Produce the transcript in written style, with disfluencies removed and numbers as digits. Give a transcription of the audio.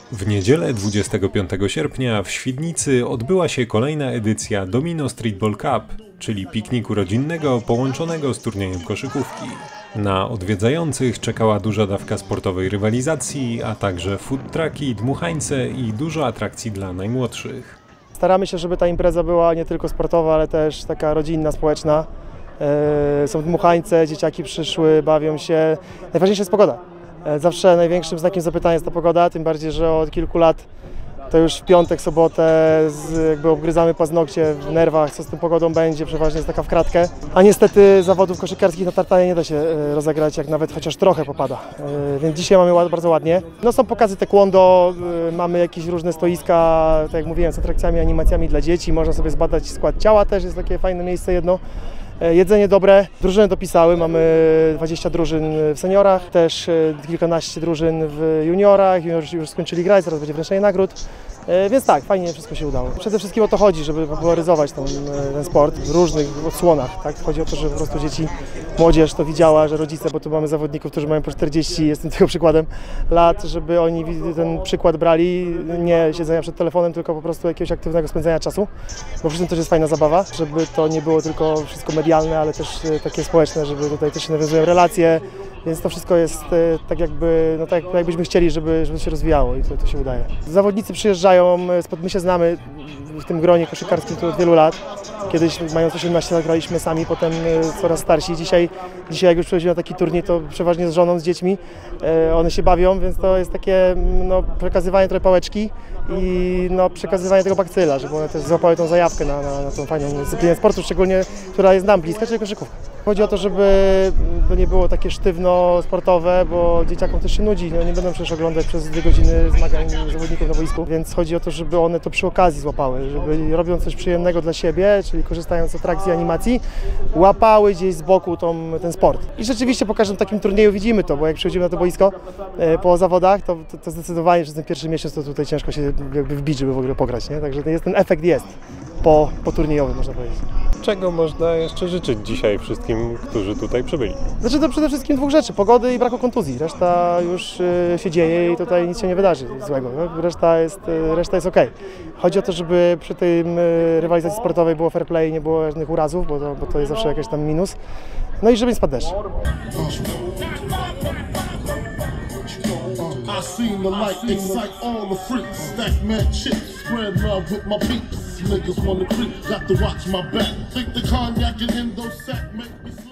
W niedzielę 25 sierpnia w Świdnicy odbyła się kolejna edycja Domino Streetball Cup, czyli pikniku rodzinnego połączonego z turniejem koszykówki. Na odwiedzających czekała duża dawka sportowej rywalizacji, a także food trucki, dmuchańce i dużo atrakcji dla najmłodszych. Staramy się, żeby ta impreza była nie tylko sportowa, ale też taka rodzinna, społeczna. Są dmuchańce, dzieciaki przyszły, bawią się. Najważniejsza jest pogoda. Zawsze największym znakiem zapytania jest ta pogoda, tym bardziej, że od kilku lat to już w piątek, sobotę jakby obgryzamy paznokcie w nerwach, co z tą pogodą będzie, przeważnie jest taka w kratkę. A niestety zawodów koszykarskich na tartanie nie da się rozegrać, jak nawet chociaż trochę popada. Więc dzisiaj mamy bardzo ładnie. No są pokazy taekwondo, mamy jakieś różne stoiska, tak jak mówiłem, z atrakcjami, animacjami dla dzieci. Można sobie zbadać skład ciała, też jest takie fajne miejsce jedno. Jedzenie dobre, drużyny dopisały, mamy 20 drużyn w seniorach, też kilkanaście drużyn w juniorach, już skończyli grać, zaraz będzie wręczenie nagród, więc tak, fajnie wszystko się udało. Przede wszystkim o to chodzi, żeby popularyzować ten sport w różnych odsłonach, tak? Chodzi o to, żeby po prostu dzieci, młodzież to widziała, że rodzice, bo tu mamy zawodników, którzy mają po 40, jestem tego przykładem, lat, żeby oni ten przykład brali, nie siedzenia przed telefonem, tylko po prostu jakiegoś aktywnego spędzania czasu, bo przy tym też jest fajna zabawa, żeby to nie było tylko wszystko medialne, ale też takie społeczne, żeby tutaj też się nawiązują relacje, więc to wszystko jest tak jakby, no tak jakbyśmy chcieli, żeby się rozwijało i to się udaje. Zawodnicy przyjeżdżają, my się znamy w tym gronie koszykarskim tu od wielu lat. Kiedyś mając 18 lat graliśmy sami, potem coraz starsi. Dzisiaj jak już przychodzimy na taki turniej, to przeważnie z żoną, z dziećmi. One się bawią, więc to jest takie no, przekazywanie trochę pałeczki i no, przekazywanie tego bakcyla, żeby one też złapały tą zajawkę na tą fajną dyscyplinę sportu, szczególnie która jest nam bliska, czyli koszykówka. Chodzi o to, żeby to nie było takie sztywno sportowe, bo dzieciakom też się nudzi. No, nie będą przecież oglądać przez 2 godziny zmagań zawodników na boisku, więc chodzi o to, żeby one to przy okazji złapały, żeby robiąc coś przyjemnego dla siebie, czyli korzystając z atrakcji animacji, łapały gdzieś z boku ten sport. I rzeczywiście po każdym takim turnieju widzimy to, bo jak przychodzimy na to boisko po zawodach, to zdecydowanie przez ten pierwszy miesiąc to tutaj ciężko się jakby wbić, żeby w ogóle pograć, nie? Także ten efekt jest po turniejowy, można powiedzieć. Czego można jeszcze życzyć dzisiaj wszystkim, którzy tutaj przybyli? Znaczy to przede wszystkim 2 rzeczy, pogody i braku kontuzji. Reszta już się dzieje i tutaj nic się nie wydarzy złego. No? Reszta jest okej. Chodzi o to, żeby przy tej rywalizacji sportowej było fair play, nie było żadnych urazów, bo to jest zawsze jakiś tam minus. No i żeby nie spadł deszcz. I seen the light excite all the freaks, stack mad chips, spread love with my peeps. Niggas wanna creep, got to watch my back. Think the cognac and Indo sack make me